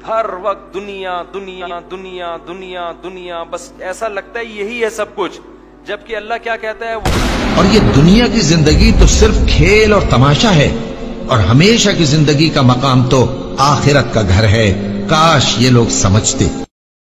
हर वक्त दुनिया दुनिया दुनिया दुनिया दुनिया, बस ऐसा लगता है यही है सब कुछ। जबकि अल्लाह क्या कहता है और ये दुनिया की जिंदगी तो सिर्फ खेल और तमाशा है, और हमेशा की जिंदगी का मकाम तो आखिरत का घर है। काश ये लोग समझते।